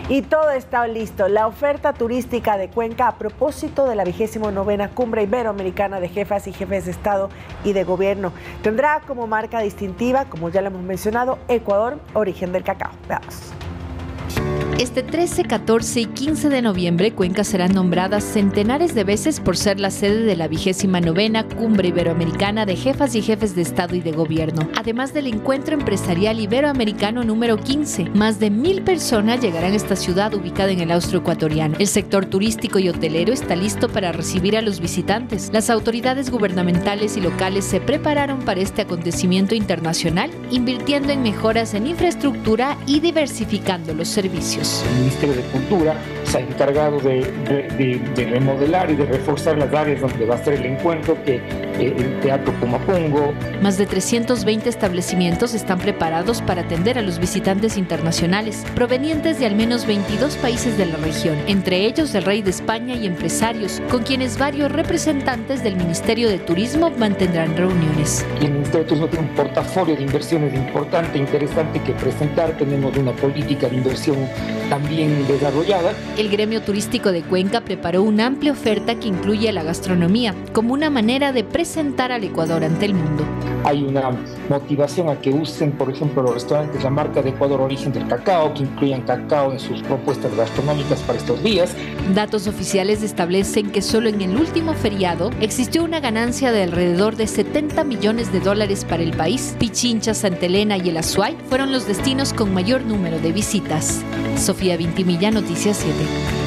Y todo está listo. La oferta turística de Cuenca a propósito de la 29ª Cumbre Iberoamericana de Jefas y Jefes de Estado y de Gobierno tendrá como marca distintiva, como ya lo hemos mencionado, Ecuador, origen del cacao. Veamos. Este 13, 14 y 15 de noviembre, Cuenca será nombrada centenares de veces por ser la sede de la 29ª Cumbre Iberoamericana de Jefas y Jefes de Estado y de Gobierno. Además del Encuentro Empresarial Iberoamericano número 15, más de 1,000 personas llegarán a esta ciudad ubicada en el austroecuatoriano. El sector turístico y hotelero está listo para recibir a los visitantes. Las autoridades gubernamentales y locales se prepararon para este acontecimiento internacional, invirtiendo en mejoras en infraestructura y diversificando los servicios. El Ministerio de Cultura se ha encargado de remodelar y de reforzar las áreas donde va a ser el encuentro, que el Teatro Pumapungo. Más de 320 establecimientos están preparados para atender a los visitantes internacionales, provenientes de al menos 22 países de la región, entre ellos el Rey de España y empresarios, con quienes varios representantes del Ministerio de Turismo mantendrán reuniones. Y el Ministerio de Turismo tiene un portafolio de inversiones importante, interesante que presentar. Tenemos una política de inversión también desarrollada. El gremio turístico de Cuenca preparó una amplia oferta que incluye la gastronomía como una manera de presentar al Ecuador ante el mundo. Hay una motivación a que usen, por ejemplo, los restaurantes la marca de Ecuador origen del cacao, que incluyan cacao en sus propuestas gastronómicas para estos días. Datos oficiales establecen que solo en el último feriado existió una ganancia de alrededor de $70 millones para el país. Pichincha, Santa Elena y el Azuay fueron los destinos con mayor número de visitas. Sofía Vintimilla, Noticias 7.